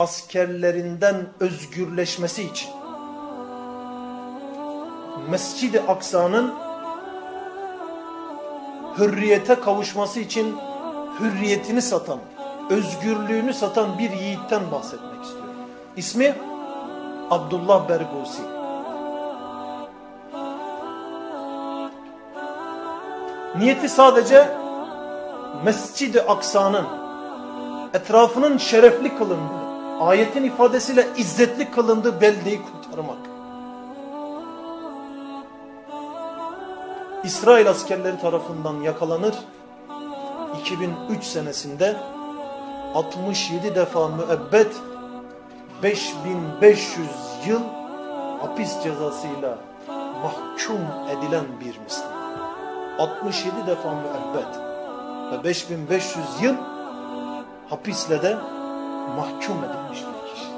askerlerinden özgürleşmesi için Mescid-i Aksa'nın hürriyete kavuşması için hürriyetini satan, özgürlüğünü satan bir yiğitten bahsetmek istiyorum. İsmi Abdullah Bergusi. Niyeti sadece Mescid-i Aksa'nın etrafının şerefli kılındığı, ayetin ifadesiyle izzetli kılındığı beldeyi kurtarmak. İsrail askerleri tarafından yakalanır. 2003 senesinde 67 defa müebbet, 5500 yıl hapis cezasıyla mahkum edilen bir Müslüman. 67 defa müebbet ve 5500 yıl hapisle de mahkum edilmiş bir kişi.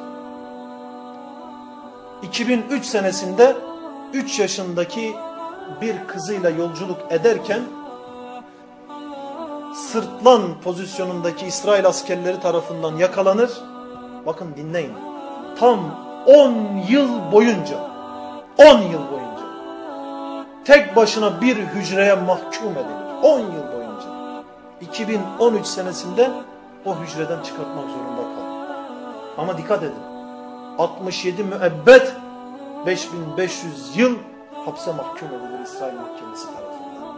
2003 senesinde 3 yaşındaki bir kızıyla yolculuk ederken sırtlan pozisyonundaki İsrail askerleri tarafından yakalanır. Bakın dinleyin. Tam 10 yıl boyunca tek başına bir hücreye mahkum edilir. 10 yıl boyunca. 2013 senesinde o hücreden çıkartmak zorunda kaldı. Ama dikkat edin. 67 müebbet, 5500 yıl hapse mahkum edilir İsrail mahkemesi tarafından.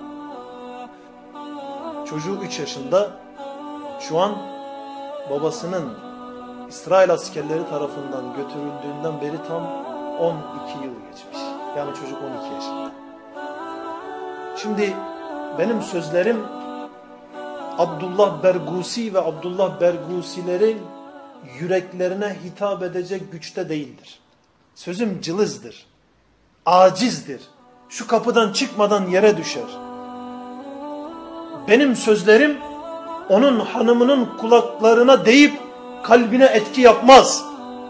Çocuğu 3 yaşında, şu an babasının İsrail askerleri tarafından götürüldüğünden beri tam 12 yıl geçmiş. Yani çocuk 12 yaşında. Şimdi benim sözlerim Abdullah Bergusi ve Abdullah Bergusilerin yüreklerine hitap edecek güçte değildir. Sözüm cılızdır, acizdir. Şu kapıdan çıkmadan yere düşer. Benim sözlerim onun hanımının kulaklarına değip kalbine etki yapmaz.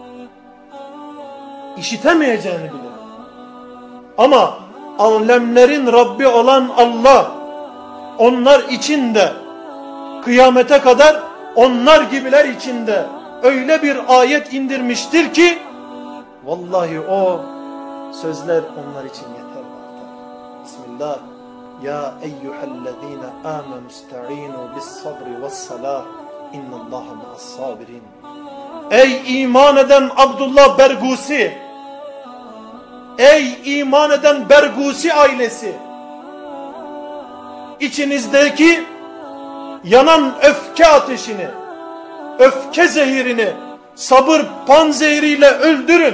İşitemeyeceğini bilir. Ama alemlerin Rabbi olan Allah onlar için de kıyamete kadar onlar gibiler için de öyle bir ayet indirmiştir ki vallahi o sözler onlar için yeter ve artar. Bismillah. Ya eyyühellezine amenu ista'inu bis sabri ve salah innallaha ma'as sabirin. Ey iman eden Abdullah Bergusi, ey iman eden Bergusi ailesi, içinizdeki yanan öfke ateşini, öfke zehirini sabır panzehiriyle öldürün.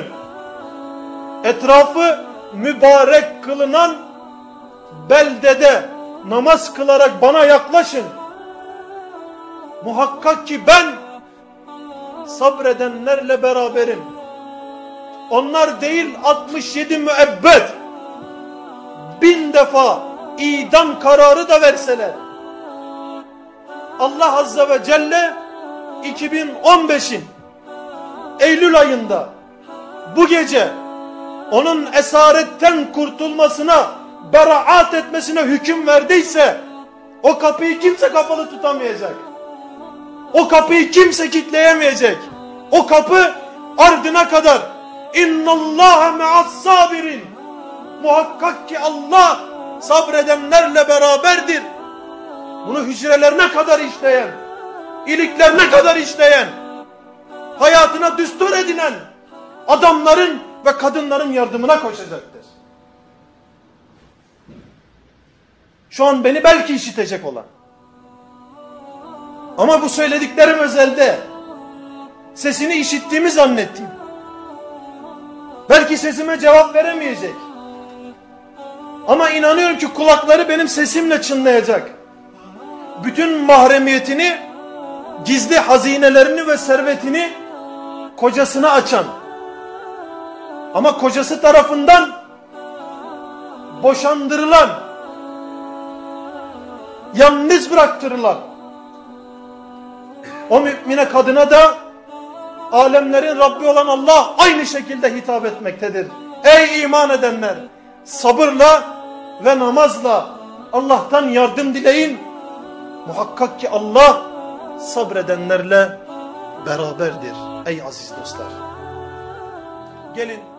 Etrafı mübarek kılınan beldede namaz kılarak bana yaklaşın. Muhakkak ki ben sabredenlerle beraberim. Onlar değil 67 müebbet, 1000 defa idam kararı da verseler, Allah Azze ve Celle 2015'in Eylül ayında bu gece onun esaretten kurtulmasına, beraat etmesine hüküm verdiyse o kapıyı kimse kapalı tutamayacak. O kapıyı kimse kilitleyemeyecek. O kapı ardına kadar İnnallâhe me'as-sabirin. Muhakkak ki Allah sabredenlerle beraberdir. Bunu hücrelerine kadar işleyen, iliklerine kadar işleyen, hayatına düstur edinen adamların ve kadınların yardımına koşacaktır. Şu an beni belki işitecek olan. Ama bu söylediklerim özelde. Sesini işittiğimi zannettim. Belki sesime cevap veremeyecek. Ama inanıyorum ki kulakları benim sesimle çınlayacak. Bütün mahremiyetini, gizli hazinelerini ve servetini kocasına açan, ama kocası tarafından boşandırılan, yalnız bıraktırılan o mümine kadına da alemlerin Rabbi olan Allah aynı şekilde hitap etmektedir. Ey iman edenler! Sabırla ve namazla Allah'tan yardım dileyin. Muhakkak ki Allah sabredenlerle beraberdir. Ey aziz dostlar. Gelin